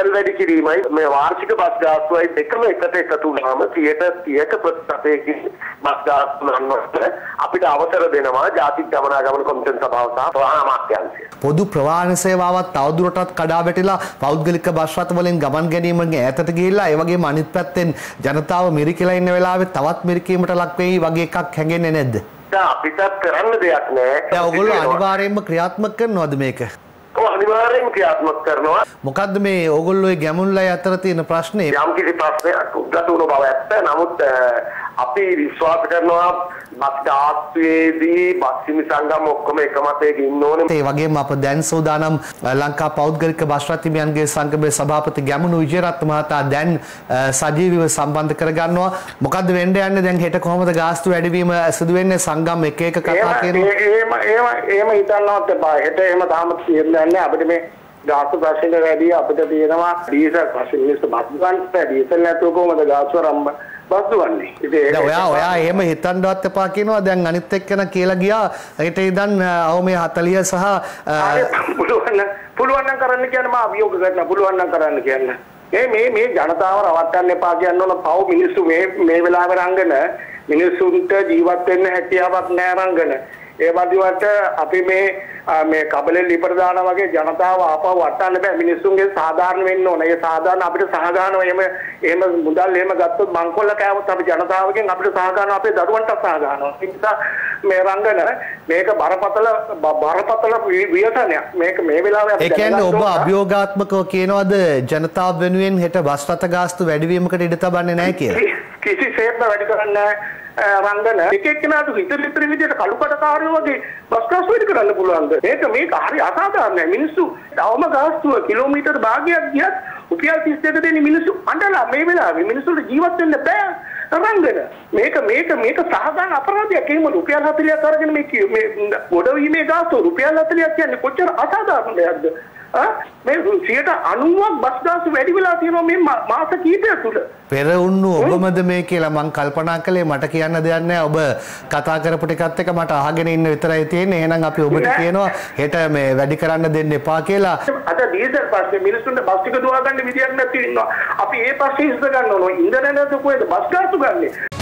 Diesel වැඩි කිරීමයි මේ වාර්ෂික බස් ගාස්තුවයි දෙකම එකට එකතු වුණාම 30%ක ප්‍රතිශතයකින් බස් ගාස්තු නන්නොත් අපිට අවසර දෙනවා ජාතික ගමනාගමන කොමිෂන් සභාව සහ ප්‍රවාහන අමාත්‍යාංශය. පොදු ප්‍රවාහන සේවාවත් තවදුරටත් කඩා වැටිලා පෞද්ගලික බස් රථ වලින් ගමන් ගැනීමෙන් ඈතට ගිහිල්ලා ඒ වගේම අනිත් පැත්තෙන් ජනතාව මිරිකිලා ඉන්න වෙලාවේ තවත් මිරිකීමට ලක් වෙයි වගේ එකක් හැඟෙන්නේ නැද්ද? අපිටත් කරන්න දෙයක් නැහැ. දැන් ඔයගොල්ලෝ අනිවාර්යයෙන්ම ක්‍රියාත්මක කරනවද මේක? ඔව් අනිවාර්යයෙන්ම ක්‍රියාත්මක කරනවා. මොකද්ද මේ ඕගොල්ලෝගේ ගැමුණුලයි අතර තියෙන ප්‍රශ්නේ? යම් කිසි ප්‍රශ්නයක් උද්ගත වුණ බව ඇත්ත. නමුත් අපි විශ්වාස කරනවා බස් ගාස්තුවේදී බස් හිමි සංගම් ඔක්කොම එකමතයක ඉන්න ඕනේ. ඒ වගේම අප දැන් සෝදානම් ලංකා පෞද්ගලික බස් රථ හිමියන්ගේ සංගමේ සභාපති ගැමුණු විජේරත්න මහතා දැන් සජීවීව සම්බන්ධ කරගන්නවා. මොකද්ද වෙන්න යන්නේ දැන් හෙට කොහොමද ගාස්තු වැඩිවීම සිදු වෙන්නේ? සංගම් එක එක කතා කියනවා. එහෙම හිතන්නවත් එපා. හෙට එහෙම තාම කියන්නේ අපිට මේ ගාස්තු ප්‍රශ්න වැඩි අපිට තියෙනවා ඩීසල් ප්‍රශ්න මිනිස්සු බස් ගන්න ඩීසල් නැතුව කොහොමද ගාස්තු රම්බ බස් දුවන්නේ. ඉතින් ඔයා එහෙම හිතන්නවත් එපා කියනවා. දැන් අනිත් එක්කන කියලා ගියා ඊට ඉඳන් අවුමේ 40 සහ පුළුවන් නම් කරන්න කියන්නේ මා අභියෝග කරන්න පුළුවන් නම් කරන්න කියන්නේ. මේ ජනතාව රවට්ටන්න එපා කියන්න ඕන. පව් මිනිස්සු මේ වෙලාවේ රංගන මිනිස්සුන්ට ජීවත් වෙන්න හැකියාවක් නැහැ රංගන. ඒ වගේවට අපි මේ කබලෙන් ලිපර දානා වගේ ජනතාව ආපහු වටන්න බෑ. මිනිස්සුන්ගේ සාධාරණ වෙන්න ඕන. ඒ සාධාරණ අපිට සහගානව එහෙම මුදල් එහෙම ගත්තොත් මංකොල්ල කෑවොත් අපි ජනතාවගෙන් අපිට සහගානව අපේ දරුවන්ට සහගානව. ඒ නිසා මේ රංගන මේක බරපතල ව්‍යසනයක්. මේක මේ වෙලාවේ අපි ඒ කියන්නේ ඔබ අභියෝගාත්මකව කියනවාද ජනතාව වෙනුවෙන් හෙට බස් රථ ගාස්තු වැඩිවීමකට ඉඩ තබන්නේ නැහැ කියලා? කිසිසේත්ම වැඩි කරන්නේ නැහැ. රංගන එක එක්කෙනාට හිතෙලිතර විදියට කළුකටකාරයෝ වගේ බස් ගාස්තු වැඩි කරන්න පුළුවන්ද? මේක හරි අසාධාරණයි. මිනිස්සු තවම ගාස්තුව කිලෝමීටර් භාගයක් ගියත් රුපියල් 32 දෙන මිනිස්සු අඬලා මේ වෙලාවේ මිනිස්සුන්ට ජීවත් වෙන්න බෑ. රංගන මේක සහගාන අපරාධයක්. එහෙම රුපියල් 40ක් අරගෙන මේ ගොඩවීමේ ගාස්තුව රුපියල් 40ක් කියන්නේ කොච්චර අසාධාරණ දෙයක්ද? මේ 90ක් බස් ගාස්තු වැඩි වෙලා තියෙනවා මේ මාස කීපයක් තුල. පෙර උන්නු ඔබමද මේ කියලා මං කල්පනා කළේ. මට කියන්න දෙයක් නැහැ. ඔබ කතා කරපු ටිකත් එක මට අහගෙන ඉන්න විතරයි තියෙන්නේ. එහෙනම් අපි ඔබට කියනවා හෙට මේ වැඩි කරන්න දෙන්න එපා කියලා. අද ඩීසල් පස්සේ මිනිස්සුන්ට බස් ටික දුවා ගන්න විදියක් නැති ඉන්නවා. අපි ඒ පස්සේ ඉස්ස ගන්න ඕන. ඉන්ධන නැතුව කොහෙද බස් ගාස්තු ගන්නේ?